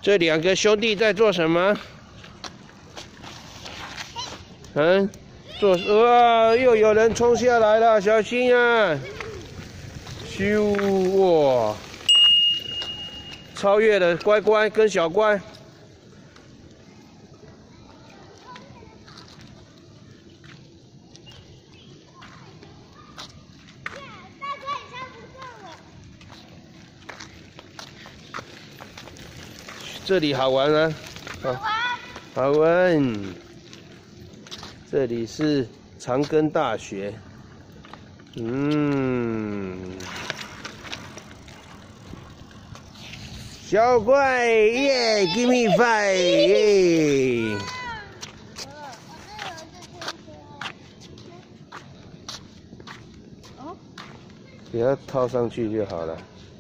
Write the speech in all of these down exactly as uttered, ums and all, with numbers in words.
这两个兄弟在做什么？嗯，做哇，又有人冲下来了，小心啊！咻哇，超越了乖乖跟小乖。 这里好玩啊！好，好玩。这里是长庚大学。嗯，小怪耶 ，Give me five 耶！给它套上去就好了。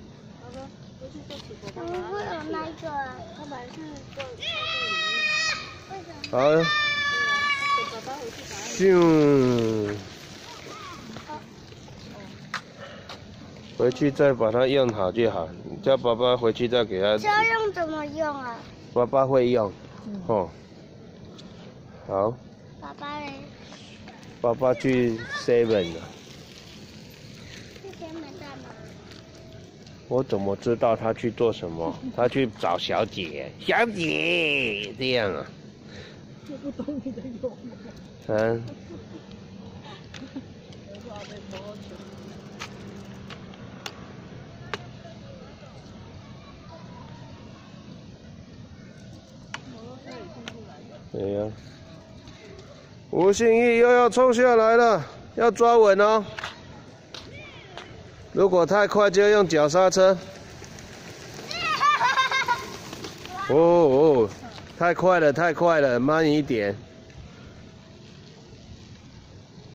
怎么会有那个啊？它本来是做好。咻。回去再把它用好就好。你叫爸爸回去再给他。 这要用怎么用啊？ 爸爸会用。哦。好。 爸爸嘞？ 爸爸去 seven 了。 我怎么知道他去做什么？他去找小姐，小姐这样啊？ 我不懂你的用。 嗯。对呀。吴信义又要冲下来了，要抓稳哦。 如果太快，就用脚刹车。哦哦，太快了，太快了，慢一点。